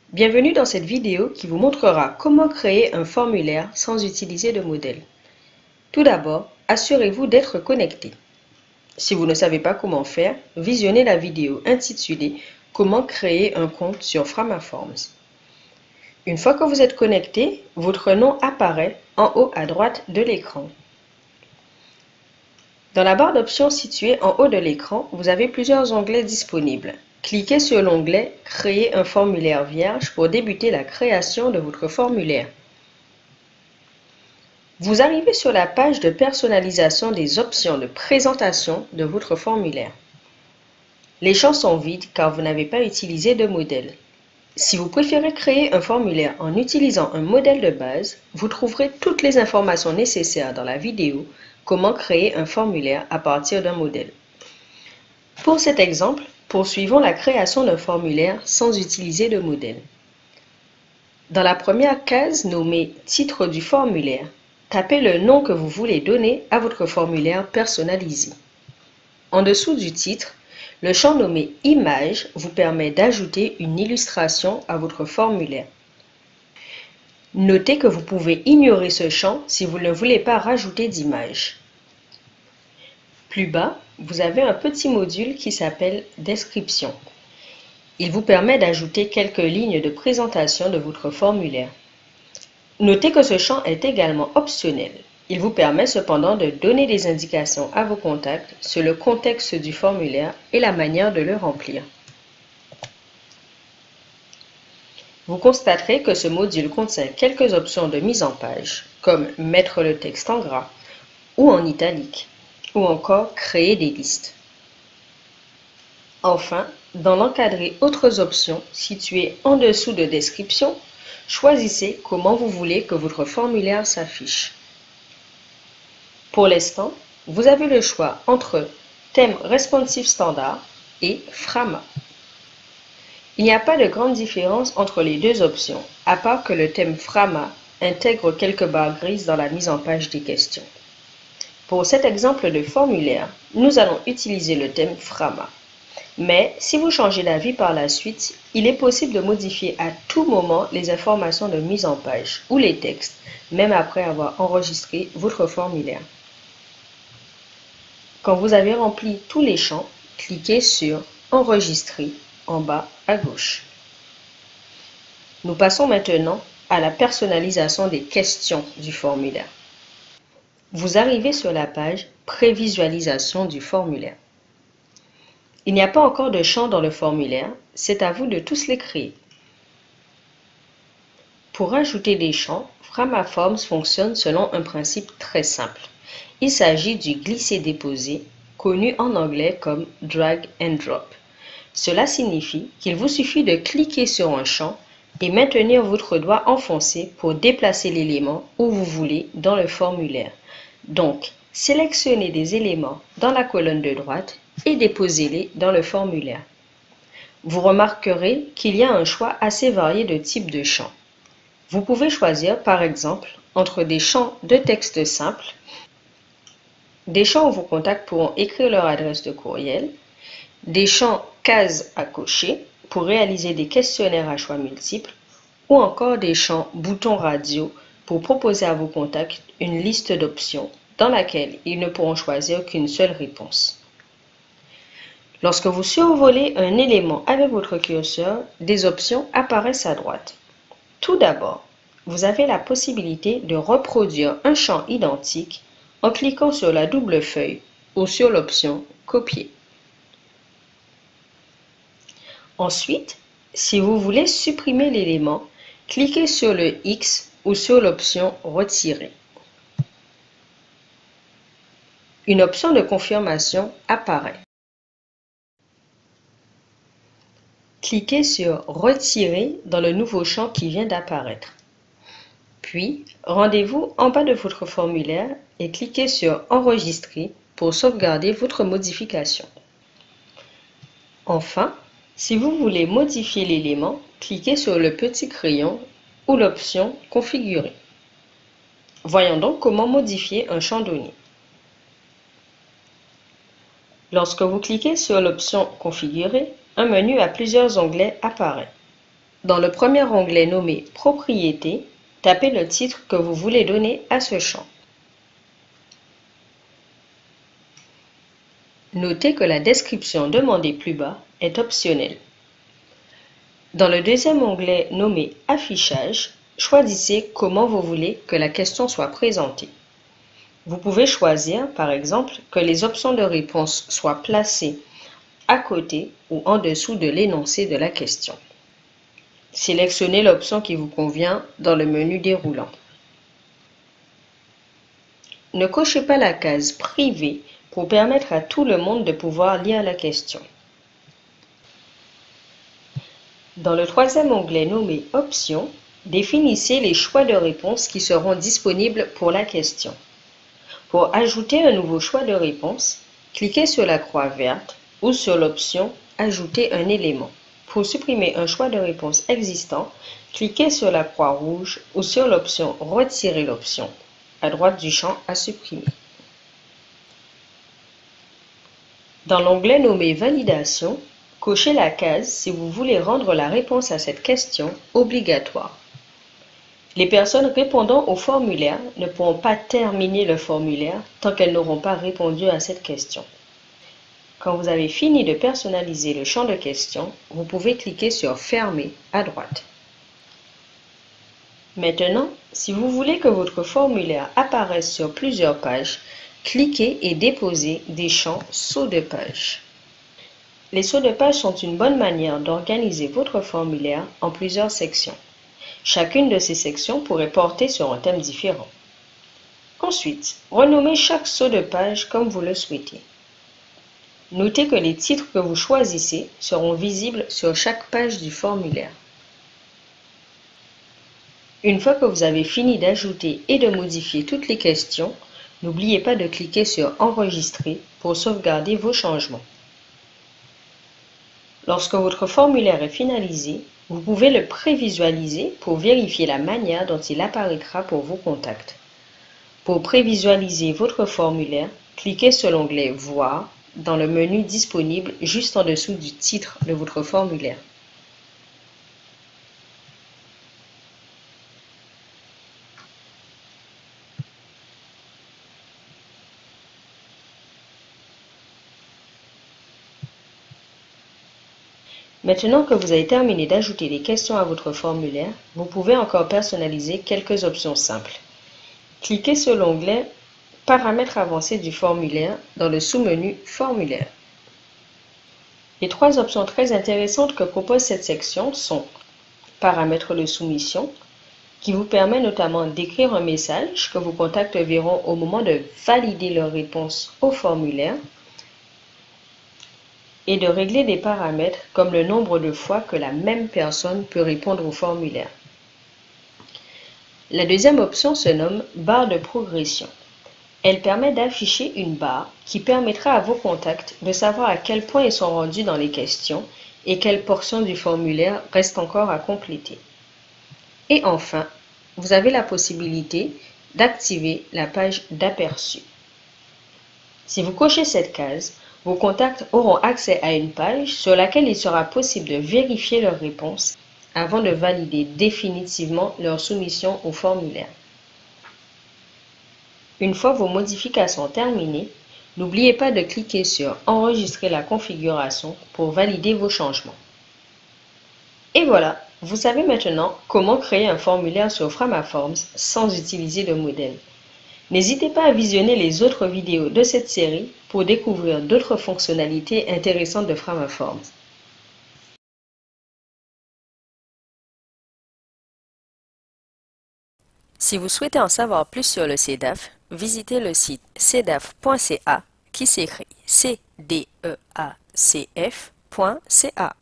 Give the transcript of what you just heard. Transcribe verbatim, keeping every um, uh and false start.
Bienvenue dans cette vidéo qui vous montrera comment créer un formulaire sans utiliser de modèle. Tout d'abord, assurez-vous d'être connecté. Si vous ne savez pas comment faire, visionnez la vidéo intitulée « Comment créer un compte sur Framaforms ». Une fois que vous êtes connecté, votre nom apparaît en haut à droite de l'écran. Dans la barre d'options située en haut de l'écran, vous avez plusieurs onglets disponibles. Cliquez sur l'onglet « Créer un formulaire vierge » pour débuter la création de votre formulaire. Vous arrivez sur la page de personnalisation des options de présentation de votre formulaire. Les champs sont vides car vous n'avez pas utilisé de modèle. Si vous préférez créer un formulaire en utilisant un modèle de base, vous trouverez toutes les informations nécessaires dans la vidéo « Comment créer un formulaire à partir d'un modèle ». Pour cet exemple, poursuivons la création d'un formulaire sans utiliser de modèle. Dans la première case nommée « Titre du formulaire », tapez le nom que vous voulez donner à votre formulaire personnalisé. En dessous du titre, le champ nommé « Image » vous permet d'ajouter une illustration à votre formulaire. Notez que vous pouvez ignorer ce champ si vous ne voulez pas rajouter d'image. Plus bas, vous avez un petit module qui s'appelle « Description ». Il vous permet d'ajouter quelques lignes de présentation de votre formulaire. Notez que ce champ est également optionnel. Il vous permet cependant de donner des indications à vos contacts sur le contexte du formulaire et la manière de le remplir. Vous constaterez que ce module contient quelques options de mise en page, comme mettre le texte en gras ou en italique, ou encore créer des listes. Enfin, dans l'encadré Autres options situé en dessous de Description, choisissez comment vous voulez que votre formulaire s'affiche. Pour l'instant, vous avez le choix entre Thème responsive standard et Frama. Il n'y a pas de grande différence entre les deux options, à part que le thème Frama intègre quelques barres grises dans la mise en page des questions. Pour cet exemple de formulaire, nous allons utiliser le thème Frama. Mais si vous changez d'avis par la suite, il est possible de modifier à tout moment les informations de mise en page ou les textes, même après avoir enregistré votre formulaire. Quand vous avez rempli tous les champs, cliquez sur « Enregistrer » en bas à gauche. Nous passons maintenant à la personnalisation des questions du formulaire. Vous arrivez sur la page « Prévisualisation du formulaire ». Il n'y a pas encore de champ dans le formulaire, c'est à vous de tous les créer. Pour ajouter des champs, Framaforms fonctionne selon un principe très simple. Il s'agit du glisser-déposer, connu en anglais comme drag and drop. Cela signifie qu'il vous suffit de cliquer sur un champ et maintenir votre doigt enfoncé pour déplacer l'élément où vous voulez dans le formulaire. Donc, sélectionnez des éléments dans la colonne de droite et déposez-les dans le formulaire. Vous remarquerez qu'il y a un choix assez varié de types de champs. Vous pouvez choisir par exemple entre des champs de texte simple, des champs où vos contacts pourront écrire leur adresse de courriel, des champs cases à cocher pour réaliser des questionnaires à choix multiples ou encore des champs boutons radio pour proposer à vos contacts une liste d'options dans laquelle ils ne pourront choisir qu'une seule réponse. Lorsque vous survolez un élément avec votre curseur, des options apparaissent à droite. Tout d'abord, vous avez la possibilité de reproduire un champ identique en cliquant sur la double feuille ou sur l'option « Copier ». Ensuite, si vous voulez supprimer l'élément, cliquez sur le X ou sur l'option « Retirer ». Une option de confirmation apparaît. Cliquez sur « Retirer » dans le nouveau champ qui vient d'apparaître. Puis, rendez-vous en bas de votre formulaire et cliquez sur « Enregistrer » pour sauvegarder votre modification. Enfin, si vous voulez modifier l'élément, cliquez sur le petit crayon ou l'option « Configurer ». Voyons donc comment modifier un champ donné. Lorsque vous cliquez sur l'option « Configurer », un menu à plusieurs onglets apparaît. Dans le premier onglet nommé « Propriétés », tapez le titre que vous voulez donner à ce champ. Notez que la description demandée plus bas est optionnelle. Dans le deuxième onglet nommé « Affichage », choisissez comment vous voulez que la question soit présentée. Vous pouvez choisir, par exemple, que les options de réponse soient placées à côté ou en dessous de l'énoncé de la question. Sélectionnez l'option qui vous convient dans le menu déroulant. Ne cochez pas la case « Privé » pour permettre à tout le monde de pouvoir lire la question. Dans le troisième onglet nommé « Options », définissez les choix de réponse qui seront disponibles pour la question. Pour ajouter un nouveau choix de réponse, cliquez sur la croix verte ou sur l'option « Ajouter un élément ». Pour supprimer un choix de réponse existant, cliquez sur la croix rouge ou sur l'option « Retirer l'option » à droite du champ à supprimer. Dans l'onglet nommé « Validation », cochez la case si vous voulez rendre la réponse à cette question obligatoire. Les personnes répondant au formulaire ne pourront pas terminer le formulaire tant qu'elles n'auront pas répondu à cette question. Quand vous avez fini de personnaliser le champ de question, vous pouvez cliquer sur « Fermer » à droite. Maintenant, si vous voulez que votre formulaire apparaisse sur plusieurs pages, cliquez et déposez des champs « Sauts de page ». Les sauts de page sont une bonne manière d'organiser votre formulaire en plusieurs sections. Chacune de ces sections pourrait porter sur un thème différent. Ensuite, renommez chaque saut de page comme vous le souhaitez. Notez que les titres que vous choisissez seront visibles sur chaque page du formulaire. Une fois que vous avez fini d'ajouter et de modifier toutes les questions, n'oubliez pas de cliquer sur « Enregistrer » pour sauvegarder vos changements. Lorsque votre formulaire est finalisé, vous pouvez le prévisualiser pour vérifier la manière dont il apparaîtra pour vos contacts. Pour prévisualiser votre formulaire, cliquez sur l'onglet « Voir » dans le menu disponible juste en dessous du titre de votre formulaire. Maintenant que vous avez terminé d'ajouter des questions à votre formulaire, vous pouvez encore personnaliser quelques options simples. Cliquez sur l'onglet « Paramètres avancés du formulaire » dans le sous-menu « Formulaire ». Les trois options très intéressantes que propose cette section sont « Paramètres de soumission » qui vous permet notamment d'écrire un message que vos contacts verront au moment de valider leur réponse au formulaire, et de régler des paramètres comme le nombre de fois que la même personne peut répondre au formulaire. La deuxième option se nomme « Barre de progression ». Elle permet d'afficher une barre qui permettra à vos contacts de savoir à quel point ils sont rendus dans les questions et quelle portion du formulaire reste encore à compléter. Et enfin, vous avez la possibilité d'activer la page d'aperçu. Si vous cochez cette case, vos contacts auront accès à une page sur laquelle il sera possible de vérifier leurs réponses avant de valider définitivement leur soumission au formulaire. Une fois vos modifications terminées, n'oubliez pas de cliquer sur « Enregistrer la configuration » pour valider vos changements. Et voilà, vous savez maintenant comment créer un formulaire sur Framaforms sans utiliser de modèle. N'hésitez pas à visionner les autres vidéos de cette série pour découvrir d'autres fonctionnalités intéressantes de Framaforms. Si vous souhaitez en savoir plus sur le C E D A F, visitez le site C E D A F point C A qui s'écrit C D E A C F point C A.